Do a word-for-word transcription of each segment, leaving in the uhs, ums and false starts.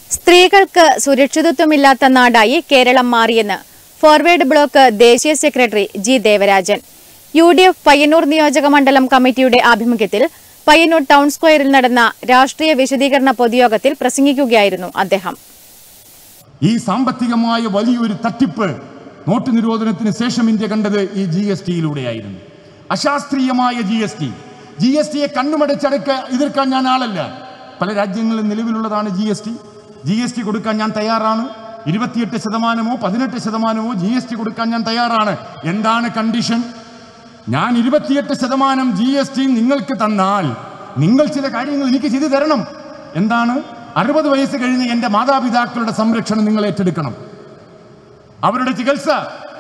സ്ത്രീകൾക്ക് സുരക്ഷിതത്വമില്ലാത്ത നാടായി കേരളം മാറിയെന്ന് ഫോർവേഡ് ബ്ലോക്ക് ദേശീയ secretary G Devarajan. U D F Payyanur നിയോജക മണ്ഡലം കമ്മിറ്റിയുടെ ആഭിമുഖ്യത്തിൽ പയ്യന്നൂർ ടൗൺ സ്ക്വയറിൽ നടന്ന രാഷ്ട്രീയ വിശദീകരണ പൊതുയോഗത്തിൽ പ്രസംഗിക്കുകയായിരുന്നു അദ്ദേഹം. ഈ സാമ്പത്തികമായ വലിയൊരു തട്ടിപ്പ് നോട്ട് നിരോധനത്തിന് ശേഷം ഇന്ത്യ കണ്ടത് ഈ ജി എസ് ടിയിലൂടെയായിരുന്നു. അശാസ്ത്രീയമായ G S T G S ടിയെ കണ്ണുമടച്ചടക്ക എതിർക്കാൻ ഞാൻ ആളല്ല. പല രാജ്യങ്ങളിൽ നിലവിലുള്ളതാണ് G S T. G S T കൊടുക്കാൻ ഞാൻ തയ്യാറാണ്. ഇരുപത്തിയെട്ട് ശതമാനമോ പതിനെട്ട് ശതമാനമോ ജി എസ് ടി കൊടുക്കാൻ ഞാൻ തയ്യാറാണ്. എന്താണ് കണ്ടീഷൻ? ഞാൻ ഇരുപത്തിയെട്ട് ശതമാനം ജി എസ് ടി നിങ്ങൾക്ക് തന്നാൽ നിങ്ങൾ ചില കാര്യങ്ങൾ എനിക്ക് ചെയ്തു തരണം. എന്താണ്? അറുപത് വയസ്സ് കഴിഞ്ഞ് എൻ്റെ മാതാപിതാക്കളുടെ സംരക്ഷണം നിങ്ങൾ ഏറ്റെടുക്കണം. അവരുടെ ചികിത്സ,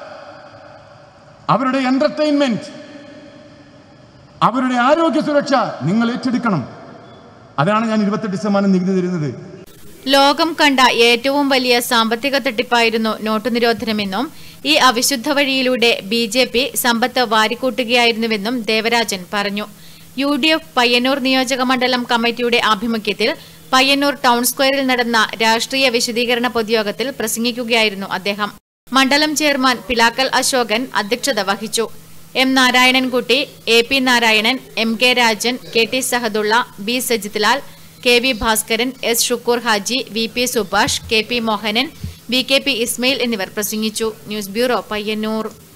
അവരുടെ എന്റർടൈൻമെന്റ്, അവരുടെ ആരോഗ്യ സുരക്ഷ നിങ്ങൾ ഏറ്റെടുക്കണം. അതാണ് ഞാൻ ഇരുപത്തെട്ട് ശതമാനം നികുതി തരുന്നത്. ലോകം കണ്ട ഏറ്റവും വലിയ സാമ്പത്തിക തട്ടിപ്പായിരുന്നു നോട്ട് നിരോധനമെന്നും ഈ അവിശുദ്ധ വഴിയിലൂടെ ബി ജെ പി സമ്പത്ത് വാരിക്കൂട്ടുകയായിരുന്നുവെന്നും ദേവരാജൻ പറഞ്ഞു. യു ഡി എഫ് പയ്യന്നൂർ നിയോജക മണ്ഡലം കമ്മിറ്റിയുടെ ആഭിമുഖ്യത്തിൽ പയ്യന്നൂർ ടൗൺ സ്ക്വയറിൽ നടന്ന രാഷ്ട്രീയ വിശദീകരണ പൊതുയോഗത്തിൽ പ്രസംഗിക്കുകയായിരുന്നു അദ്ദേഹം. മണ്ഡലം ചെയർമാൻ പിലാക്കൽ അശോകൻ അധ്യക്ഷത വഹിച്ചു. M Narayanankutty, A P Narayanan, M K Rajan, K T Sahadulla, B Sajithlal, K V Bhaskaran, S Shukoor Haji, V P Subhash, K P Mohanan, V K P Ismail എന്നിവർ പ്രസംഗിച്ചു. News bureau, Payyanur.